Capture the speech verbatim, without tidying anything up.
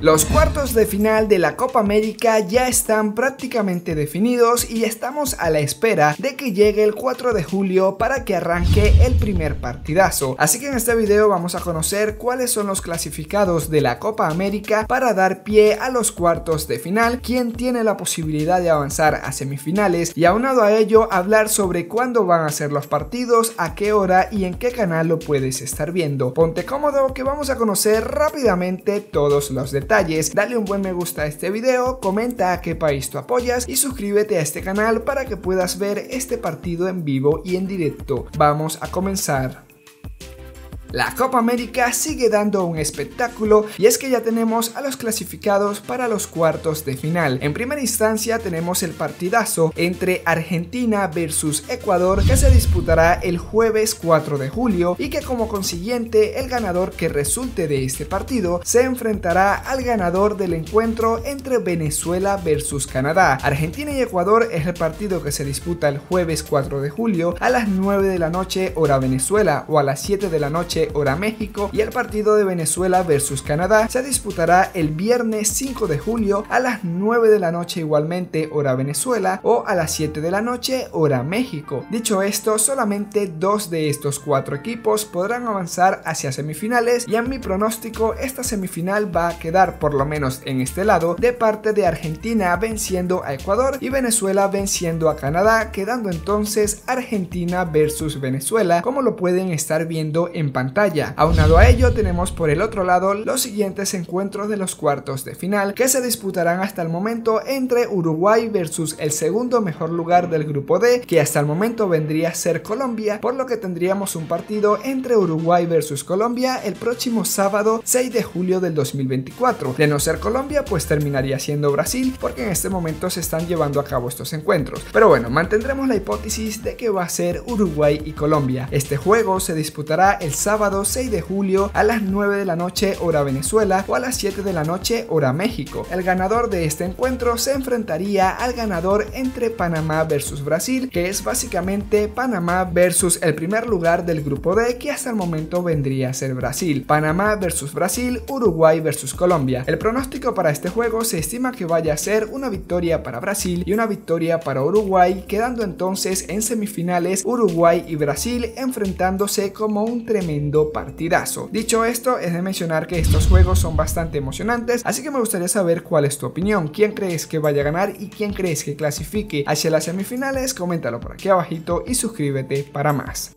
Los cuartos de final de la Copa América ya están prácticamente definidos y estamos a la espera de que llegue el cuatro de julio para que arranque el primer partidazo. Así que en este video vamos a conocer cuáles son los clasificados de la Copa América para dar pie a los cuartos de final, quién tiene la posibilidad de avanzar a semifinales y aunado a ello hablar sobre cuándo van a ser los partidos, a qué hora y en qué canal lo puedes estar viendo. Ponte cómodo que vamos a conocer rápidamente todos los detalles. Dale un buen me gusta a este video, comenta a qué país tú apoyas y suscríbete a este canal para que puedas ver este partido en vivo y en directo. Vamos a comenzar. La Copa América sigue dando un espectáculo y es que ya tenemos a los clasificados para los cuartos de final. En primera instancia tenemos el partidazo entre Argentina versus Ecuador que se disputará el jueves cuatro de julio y que como consiguiente el ganador que resulte de este partido se enfrentará al ganador del encuentro entre Venezuela versus Canadá. Argentina y Ecuador es el partido que se disputa el jueves cuatro de julio a las nueve de la noche hora Venezuela o a las siete de la noche hora México, y el partido de Venezuela versus Canadá se disputará el viernes cinco de julio a las nueve de la noche igualmente hora Venezuela o a las siete de la noche hora México. Dicho esto, solamente dos de estos cuatro equipos podrán avanzar hacia semifinales y en mi pronóstico esta semifinal va a quedar por lo menos en este lado de parte de Argentina venciendo a Ecuador y Venezuela venciendo a Canadá, quedando entonces Argentina versus Venezuela como lo pueden estar viendo en pantalla. Aunado a ello tenemos por el otro lado los siguientes encuentros de los cuartos de final que se disputarán hasta el momento entre Uruguay versus el segundo mejor lugar del grupo D, que hasta el momento vendría a ser Colombia, por lo que tendríamos un partido entre Uruguay versus Colombia el próximo sábado seis de julio del dos mil veinticuatro. De no ser Colombia pues terminaría siendo Brasil, porque en este momento se están llevando a cabo estos encuentros, pero bueno, mantendremos la hipótesis de que va a ser Uruguay y Colombia. Este juego se disputará el sábado seis de julio a las nueve de la noche hora Venezuela o a las siete de la noche hora México. El ganador de este encuentro se enfrentaría al ganador entre Panamá versus Brasil, que es básicamente Panamá versus el primer lugar del grupo D, que hasta el momento vendría a ser Brasil. Panamá versus Brasil, Uruguay versus Colombia. El pronóstico para este juego se estima que vaya a ser una victoria para Brasil y una victoria para Uruguay, quedando entonces en semifinales Uruguay y Brasil enfrentándose como un tremendo partidazo. Dicho esto, es de mencionar que estos juegos son bastante emocionantes, así que me gustaría saber cuál es tu opinión, quién crees que vaya a ganar y quién crees que clasifique hacia las semifinales. Coméntalo por aquí abajito y suscríbete para más.